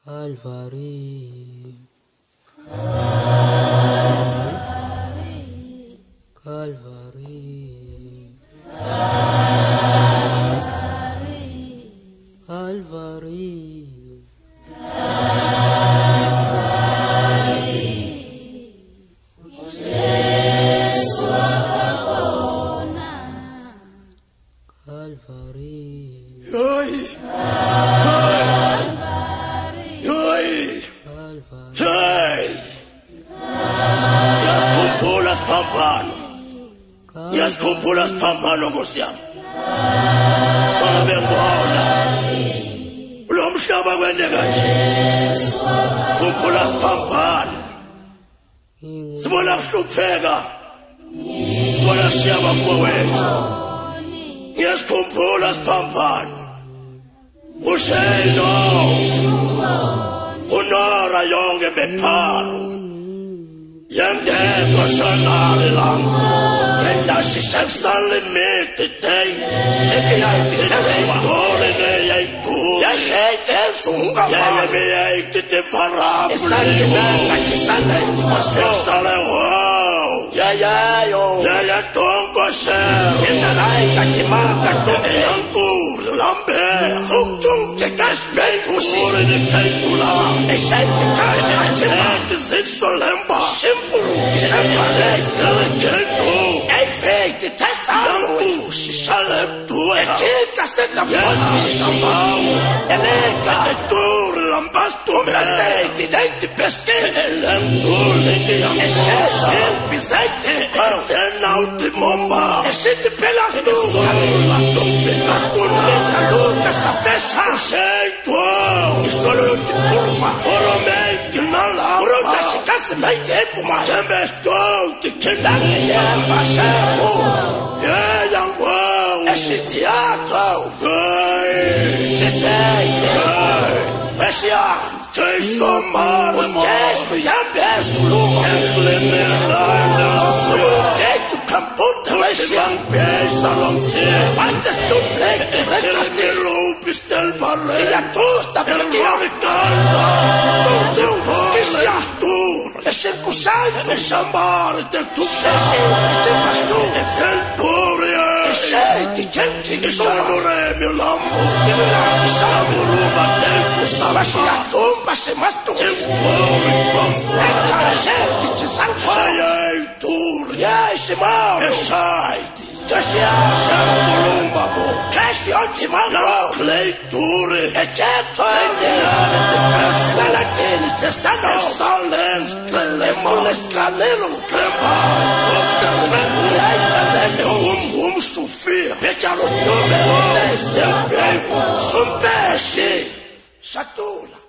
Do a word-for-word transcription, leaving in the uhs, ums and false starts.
Calvary, Calvary, Calvary, Yaskhuphula siphambano, yaskhuphula siphambano Nkosi yami. Ngabe ngibona lo mhlaba kwendeka nje, khuphula siphambano. Sibona kuhlupheka, bona siya bafowethu. Yaskhuphula siphambano. Ushelo Unora yonke bepharo Yandeko shanari lang Yenda shishaksali meditate Shiki yaiti Dore ne yaitu Yashete sunga Yaya me yaiti te parabuli Isaki naka chisana iti Shisale wow Yaya yo Yaya tongo shero Yenda raika chimaka tonge Yanku lambe Tuk tuk tekas metu Ure ne kaitula Eshaiti kaji Achimati ziksolemba Shimpuru kisemba Lele kendo Eifeiti tesano Yanku shishale tuwe Ekika seta Yanku shambawu Eneka Eturi lambastu Meseiti denti peske Elentu leke yanku Esheshempi zaiti Enauti momba Eshiti pelastu Esola tumpi kastuna Ekaluka safesha Usheitwa Isolo yuti kurba Oromeki nala Urota chikasi maite ekuma Tembesto Tikindake yemba shemo Yeyangu Eshitiato Gay Tiseite Meshia Tesomar Utesu yambestu luma Eklemelanda Utetu kamputa Lesiang Pesa lomte Antes tu pleke Rekaste Pistel barre Ella tosta perché ricalda Tutto Kisiastur E circusanto E sambare te tu Se senti te pastur E felpuria E senti genti E salore mio lambo Te velati salvo Ruba tempo salva Si a tomba se masto Te fuori pompo E cara senti te sangue Aia il tur Iai se maro E saiti Tessia Sambolumba bo Cassi oggi malo Clay Ture E certo E denare Te passa la teni Te stanno E solens Clelemo Le stranelo Tremba Tocca Trembo E hai tralletto Un um sufia Pecia lo stome Te stempe Son pesci Satula